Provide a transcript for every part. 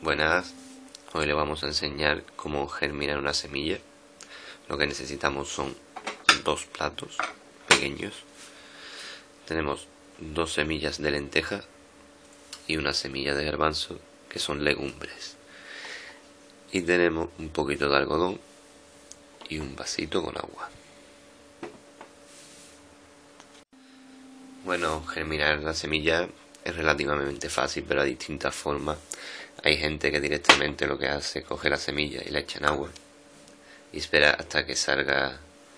Buenas, hoy le vamos a enseñar cómo germinar una semilla. Lo que necesitamos son dos platos pequeños. Tenemos dos semillas de lenteja y una semilla de garbanzo, que son legumbres. Y tenemos un poquito de algodón y un vasito con agua. Bueno, germinar la semilla es relativamente fácil, pero hay distintas formas. Hay gente que directamente lo que hace es coger la semilla y la echa en agua y espera hasta que salga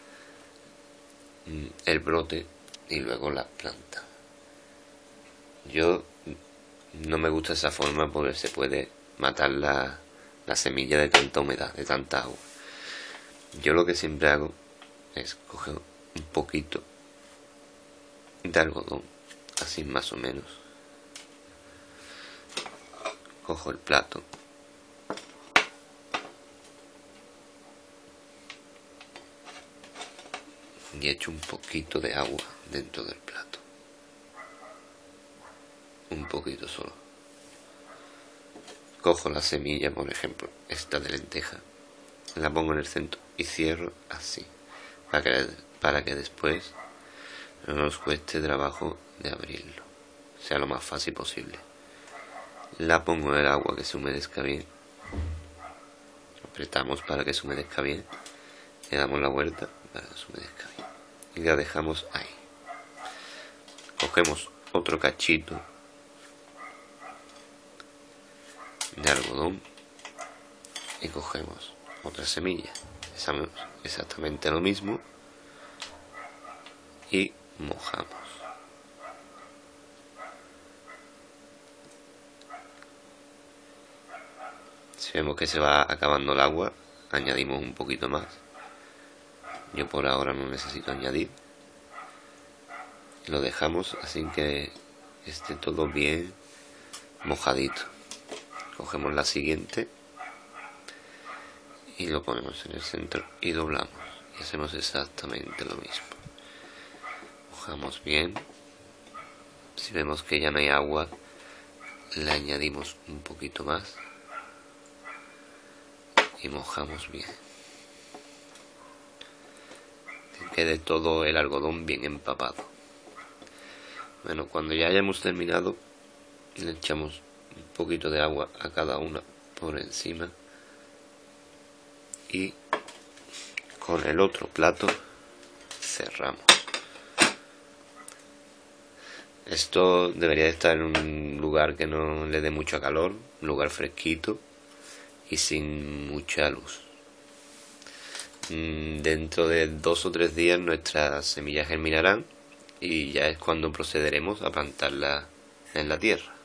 el brote y luego la planta. Yo no me gusta esa forma porque se puede matar la semilla de tanta humedad, de tanta agua. Yo lo que siempre hago es coger un poquito de algodón, así más o menos. Cojo el plato y echo un poquito de agua dentro del plato. Un poquito solo. Cojo la semilla, por ejemplo, esta de lenteja, la pongo en el centro y cierro así, para que después no nos cueste trabajo de abrirlo, sea lo más fácil posible. La pongo en el agua que se humedezca bien, apretamos para que se humedezca bien, le damos la vuelta para que se humedezca bien y la dejamos ahí. Cogemos otro cachito de algodón y cogemos otra semilla, hacemos exactamente lo mismo y mojamos. Si vemos que se va acabando el agua, añadimos un poquito más. Yo por ahora no necesito añadir. Lo dejamos así que esté todo bien mojadito. Cogemos la siguiente y lo ponemos en el centro y doblamos. Y hacemos exactamente lo mismo. Mojamos bien. Si vemos que ya no hay agua, le añadimos un poquito más y mojamos bien. Que quede todo el algodón bien empapado. Bueno, cuando ya hayamos terminado, le echamos un poquito de agua a cada una por encima y con el otro plato cerramos. Esto debería estar en un lugar que no le dé mucho calor, un lugar fresquito y sin mucha luz. Dentro de 2 o 3 días nuestras semillas germinarán y ya es cuando procederemos a plantarlas en la tierra.